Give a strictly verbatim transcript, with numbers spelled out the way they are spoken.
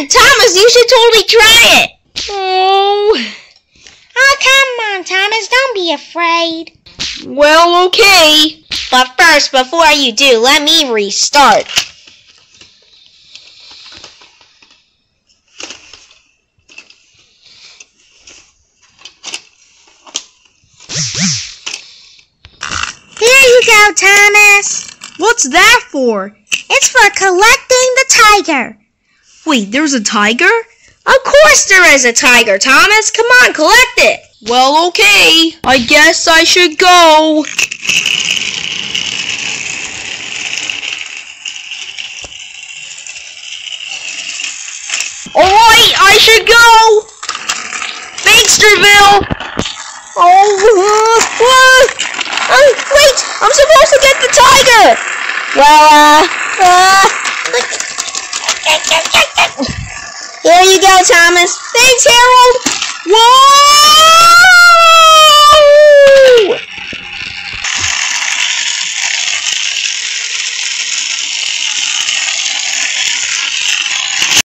good! Thomas, you should totally try it! Oh... Oh, come on, Thomas, don't be afraid. Well, okay. But first, before you do, let me restart. Here you go, Thomas. What's that for? It's for collecting the tiger. Wait, there's a tiger? Of course there is a tiger, Thomas. Come on, collect it. Well, okay. I guess I should go. Alright, I should go. Banksterville. Oh, uh, uh, wait, I'm supposed to get the tiger. Well, uh, uh, here you go, Thomas. Thanks, Harold. Whoa!